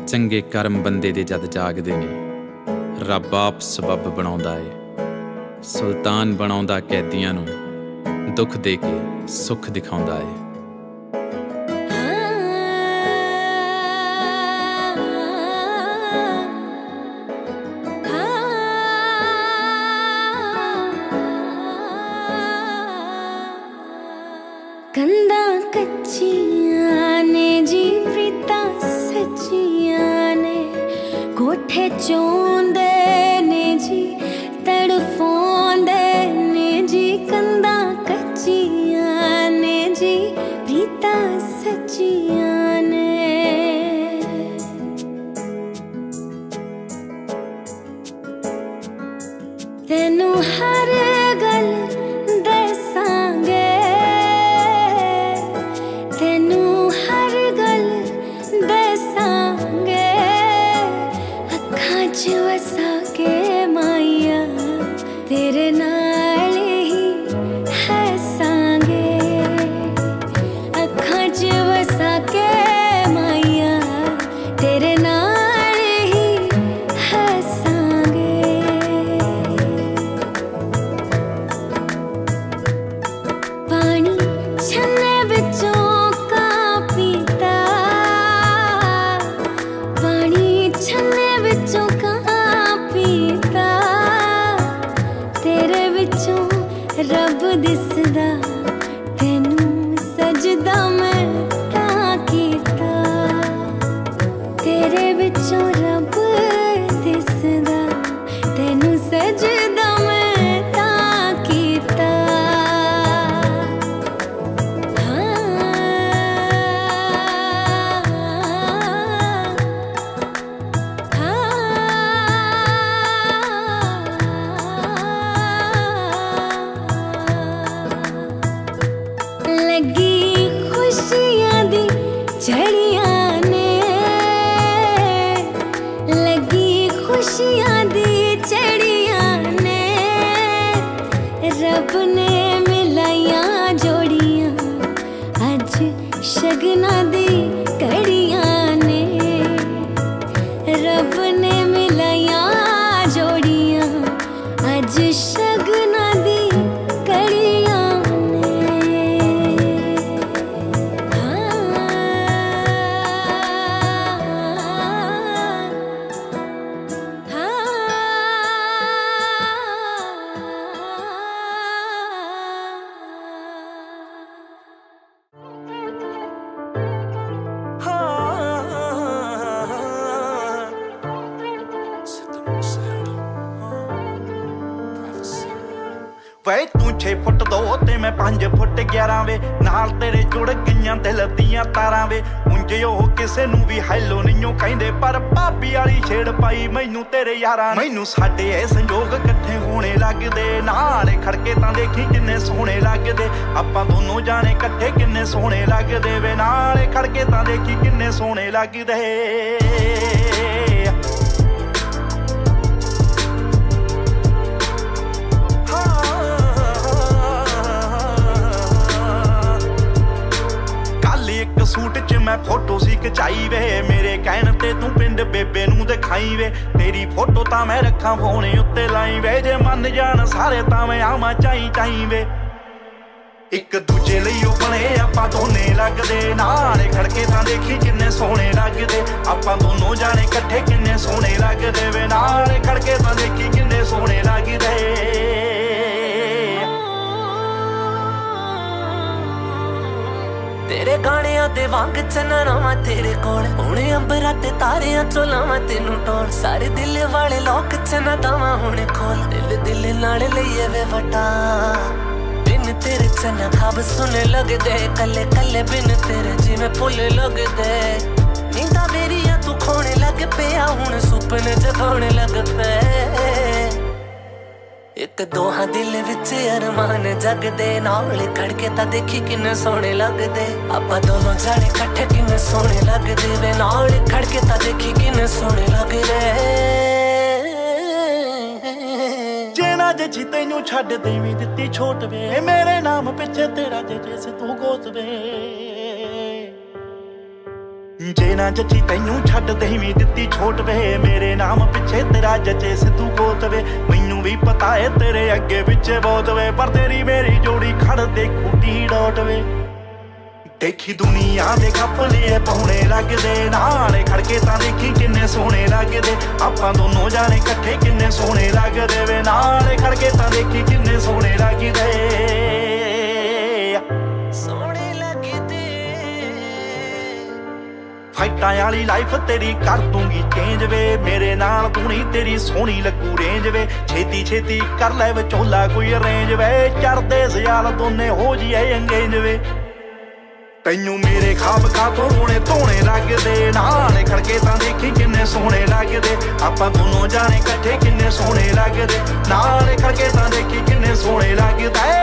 चंगे कर्म बंदे दे जद जागदे ने, रब आप सबब बनाउंदा है। सुल्तान बनाउंदा कैदियां नूं, दुख दे के सुख दिखाउंदा है। कंधा कच्चियां ने जी प्रीता सच्चियां ने, कोठे चोंदे ने जी तड़फोंदे ने जी। कंधा कच्चियां ने जी प्रीता सच्चियां ने। तेनू हर गल दसांगे, तेनू हर गल दसांगे, अखां च वसा के माइया तेरे नाल ही हसांगे। अखां च वसा के माइया तेरे नाल ही हसांगे। पानी छन्ने विचों का पीता, पानी छन्ने विचों का पीता, तेरे विचों रब दिसदा, तेनू सजदा मैं तां कीता। तेरे विचों रब दिसदा, तेनू सजदा मैं तां कीता। लगी खुशियां दी झड़ियां ने, लगी खुशियां दी झड़ियां ने, रब ने मिलाइयां जोड़ियां अज शगना दी कड़ियां ने। रब ने मिलाइयां जोड़ियां अज शगना दी कड़ियां ने। वे तू 6 फुट 2 ते मैं 5 फुट 11 वे, नाल तेरे जुड़ गईयां दिल दियां तारां वे। उंज ओह किसे नू भी हैलो नहीं कहिंदे, पर भाभी वाली छेड़ पाई मैनू तेरे यारां। मैनू साडे ए संजोग इकट्ठे होने लगदे, नाल खड़के तां देखी किन्ने सोहणे लगदे। आपां दोनों जाने इकट्ठे किन्ने सोहणे लगदे वे, नाल खड़के तां देखी किन्ने सोहणे लगदे। सूट च मैं फोटो सी खचाई वे, मेरे कहण ते तू पिंड बेबे नू दिखाई वे। तेरी फोटो तां मैं रखा फोन उत्ते लाई वे, जे मन जान सारे तां मैं आवां चाई चाई वे। एक दूजे लई ओ बने आपां दोने लगदे, नाल खड़के तां देखी किन्ने सोहणे लगदे। आपां दोनों जाने इकट्ठे किन्ने सोहणे लगदे वे, नाल खड़के तां देखी किन्ने सोहणे लगदे। तेरे गाणियां दे वांग चन्ना तेरे कोल, हुणे अंबरा ते तारियां चो लावां तेनू टोल। सारे दिल वाले लोक चन्ना दावां हुणे खोल, दिल दिल नाल लईए वे वटा। बिन तेरे चन्ना खाब सुने लगदे, कल्ले कल्ले बिन तेरे जिवें फुल लगदे। नींदा मेरियां तू खोणे लग पिया, हुण सुपने जगाउणे लग पे। एक दोहा दिल विच अरमान जगदे, नाल खड़के तां देखी किन्ने सोहणे लगदे। आपां दोनों जाने इकट्ठे किन्ने सोहणे लगदे वे, नाल खड़के तां देखी किन्ने सोहणे लगदे। जेना जे जी तैनू छड्ड देवी दित्ती छोट वे, मेरे नाम पिछे तेरा जे से तू गोत वे। जे ना जची तैनू छड्ड देवीं दित्ती छोट वे मेरे नाम पिछे तेरा जचे सिद्धू गोत वे मैनू भी पता है तेरे अगे पिछे बहुत वे पर तेरी मेरी जोड़ी खड़ दे खूटी डॉट वे देखी दुनिया दे कपले पाउणे लगदे नाले खड़के तां देखी किन्ने सोहणे लगदे आपां दोनों जाने इकट्ठे किन्ने सोहणे लगदे वे नाले खड़के तां देखी किन्ने सोहणे लगदे सोहणे लगदे फाइटां वाली लाइफ तेरी कर दूंगी चेंज वे मेरे नाल तू नहीं तेरी सोहनी लगू रेंज वे छेती छेती कर ले विचोला कोई अरेंज वे चढ़दे सियाल दोने हो जिए अंगेज वे तैनू मेरे खाब खा तो रोने धोने लगदे नाले खड़के तां देखी किन्ने सोहणे लगदे आपां दोनों जाने इकट्ठे किन्ने सोहणे लगदे नाले खड़के तां देखी किन्ने सोहणे लगदे